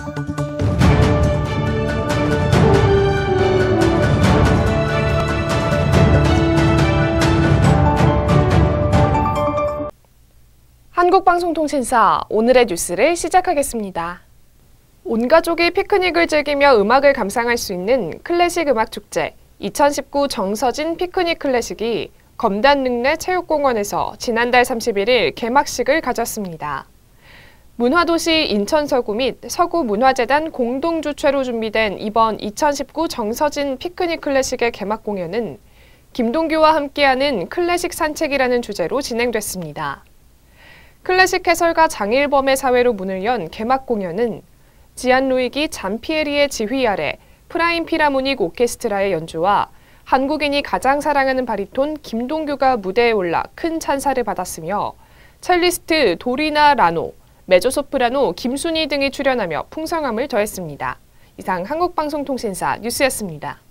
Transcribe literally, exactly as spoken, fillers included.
한국방송통신사 오늘의 뉴스를 시작하겠습니다. 온 가족이 피크닉을 즐기며 음악을 감상할 수 있는 클래식 음악 축제 이천십구 정서진 피크닉 클래식이 검단릉내 체육공원에서 지난달 삼십일일 개막식을 가졌습니다. 문화도시 인천 서구 및 서구문화재단 공동 주최로 준비된 이번 이천십구 정서진 피크닉 클래식의 개막 공연은 김동규와 함께하는 클래식 산책이라는 주제로 진행됐습니다. 클래식 해설가 장일범의 사회로 문을 연 개막 공연은 지안루이기 잠피에리의 지휘 아래 프라임 피라모닉 오케스트라의 연주와 한국인이 가장 사랑하는 바리톤 김동규가 무대에 올라 큰 찬사를 받았으며 첼리스트 도리나 라노, 메조소프라노 김순희 등이 출연하며 풍성함을 더했습니다. 이상 한국방송통신사 뉴스였습니다.